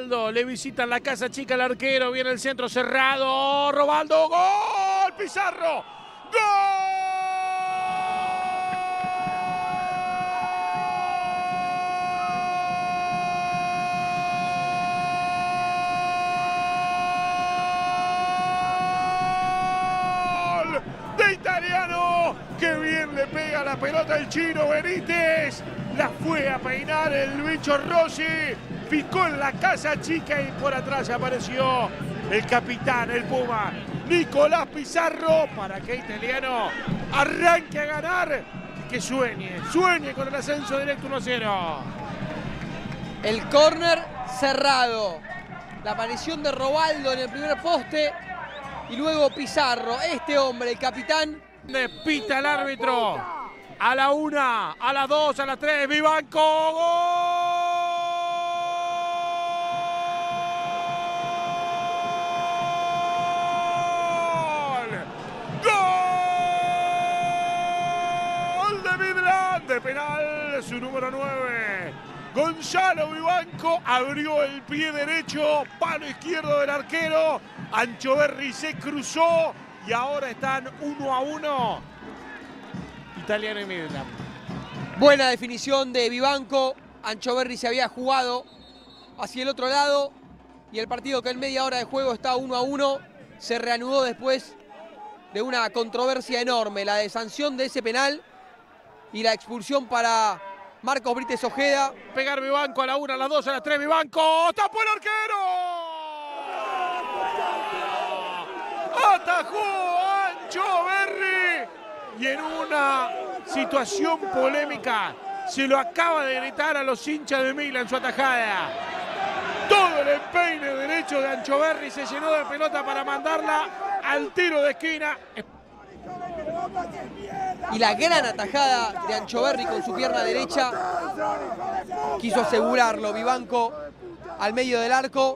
Robaldo, le visitan la casa chica al arquero, viene el centro cerrado, Robaldo, gol, Pizarro, gol de Italiano, que bien le pega la pelota el chino Benítez, la fue a peinar el bicho Rossi, picó en la casa chica y por atrás apareció el capitán, el Puma, Nicolás Pizarro, para que Italiano arranque a ganar y que sueñe con el ascenso directo 1-0. El córner cerrado, la aparición de Robaldo en el primer poste y luego Pizarro, este hombre, el capitán. Pita el árbitro, a la 1, a la 2, a la 3, Vivanco, gol de Midland, de penal, su número 9. Gonzalo Vivanco abrió el pie derecho, palo izquierdo del arquero, Anchoverri se cruzó y ahora están 1-1, Italiano y Midland. Buena definición de Vivanco, Anchoverri se había jugado hacia el otro lado y el partido, que en media hora de juego está 1-1, se reanudó después de una controversia enorme, la de sanción de ese penal y la expulsión para Marcos Brites Ojeda. Pegar Vivanco a la 1, a la 2, a la 3, Vivanco, tapó el arquero. Atajó Anchoverri y en una situación polémica se lo acaba de gritar a los hinchas de Milan su atajada. Todo el empeine derecho de Anchoverri se llenó de pelota para mandarla al tiro de esquina. Y la gran atajada de Anchoverri con su pierna derecha, quiso asegurarlo Vivanco al medio del arco.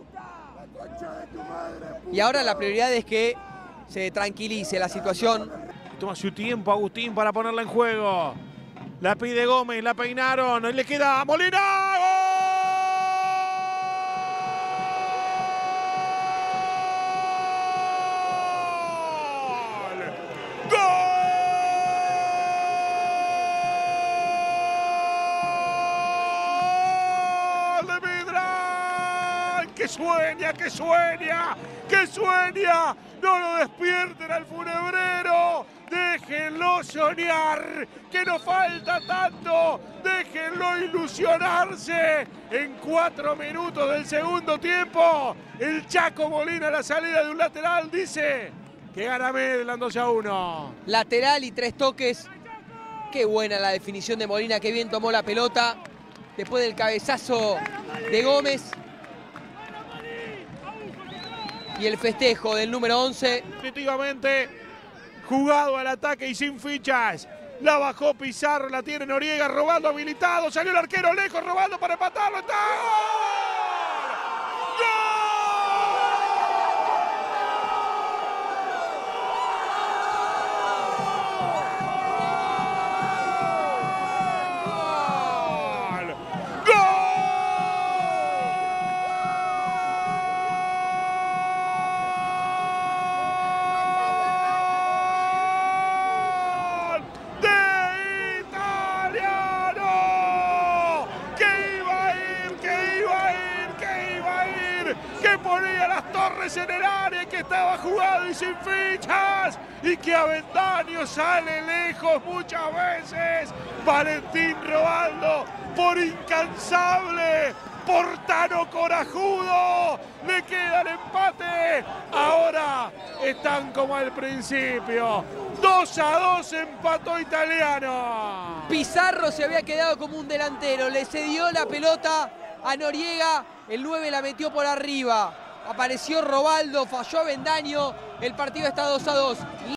Y ahora la prioridad es que se tranquilice la situación. Toma su tiempo Agustín para ponerla en juego. La pide Gómez, la peinaron, le queda a Molina. ¡Gol! ¡Gol de Midland! ¡Que sueña, que sueña, que sueña! ¡No lo despierten al funebrero! ¡Déjenlo soñar! ¡Que no falta tanto! ¡Déjenlo ilusionarse! En 4 minutos del segundo tiempo, el Chaco Molina a la salida de un lateral dice que gana Midland 2-1. Lateral y 3 toques. Qué buena la definición de Molina, qué bien tomó la pelota después del cabezazo de Gómez. Y el festejo del número 11. Definitivamente jugado al ataque y sin fichas. La bajó Pizarro, la tiene Noriega, Robaldo habilitado, salió el arquero lejos, Robaldo para empatarlo, ¡está! Que ponía las torres en el área, que estaba jugado y sin fichas, y que Avendaño sale lejos muchas veces. Valentín Robaldo, por incansable, por tano corajudo, le queda el empate. Ahora están como al principio. 2-2 empató Italiano. Pizarro se había quedado como un delantero, le cedió la pelota a Noriega, el 9 la metió por arriba. Apareció Robaldo, falló Avendaño, el partido está 2-2.